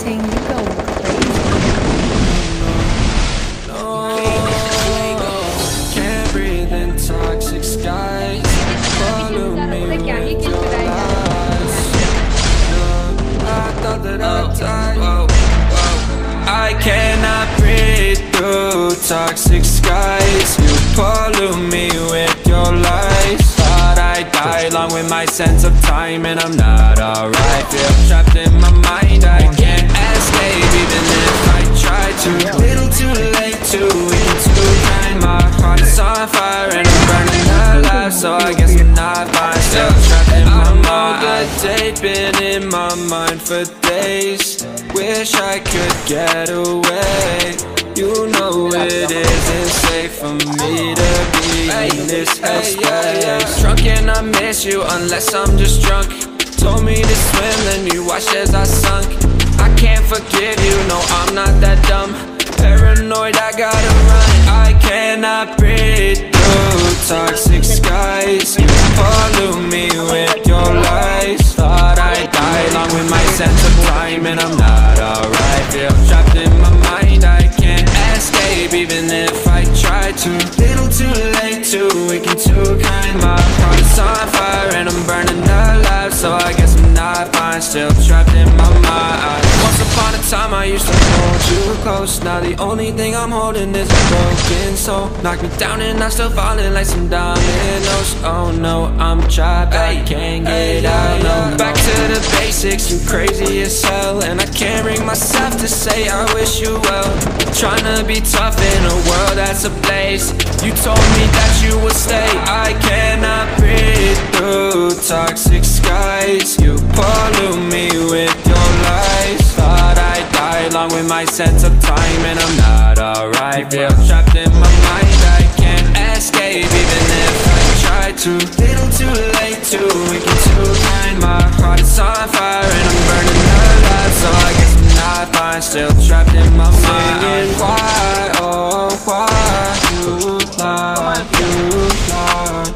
dancing, you go crazy. Can't breathe in toxic skies. Follow me with your lies. I thought that I'd die. I cannot breathe through toxic skies. You pollute me with your lies. Thought I'd die along with my sense of time, and I'm not alright. Feel trapped in my mind, I can't escape even if I try to. Little too late to even too kind. My heart is on fire and I'm burning alive, so I guess I'm not fine. Still trapped in my mind. They've been in my mind for days. Wish I could get away. You know it isn't safe for me to be in this headspace. Drunk and I miss you unless I'm just drunk. Told me to swim, then you watched as I sunk. I can't forgive you, no I'm not that dumb. Paranoid, I gotta run. I cannot breathe through toxic skies. You pollute me with your lies. Thought I'd die along with my sense of time, and I'm not alright. Feel trapped in my mind, I can't escape even if I try to. Little too late, too weak and too kind. My heart is on fire and I'm burning alive, so I guess I'm not fine. Still trapped in my mind. Once upon a time I used to hold you close. Now the only thing I'm holding is a broken soul. Knock me down and I'm still falling like some dominoes. Oh no, I'm trapped, I can't get out. No. Back to the basics, you crazy as hell, and I can't bring myself to say I wish you well. Trying to be tough in a world that's ablaze. You told me that you would stay. I cannot breathe through toxic skies. You pollute me with your lies. Thought I'd die along with my sense of time, and I'm not alright. Feel trapped in my mind, I can't escape even if I try to. Little too late, too weak and too kind. My heart is on fire and I'm burning alive, so I guess I'm not fine. Still trapped in my mind. Why, oh why you lie, you lie.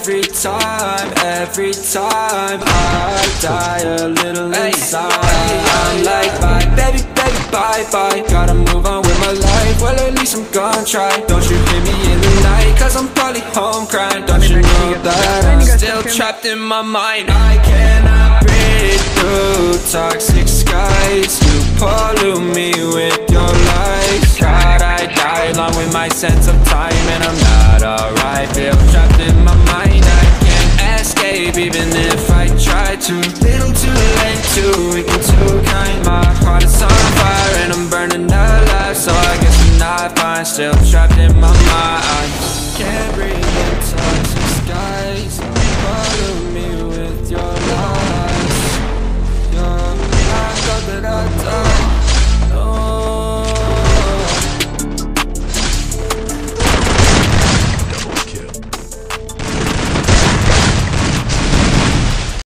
Every time I die a little inside. I'm like bye, baby, baby, bye, bye. Gotta move on with my life, well at least I'm gonna try. Don't you hear me in the night, cause I'm probably home crying. Don't you know that I'm still trapped in my mind. I cannot breathe through toxic skies. You pollute me with your lies. God, I die along with my sense of time, and I'm not alright. Feel trapped in my mind,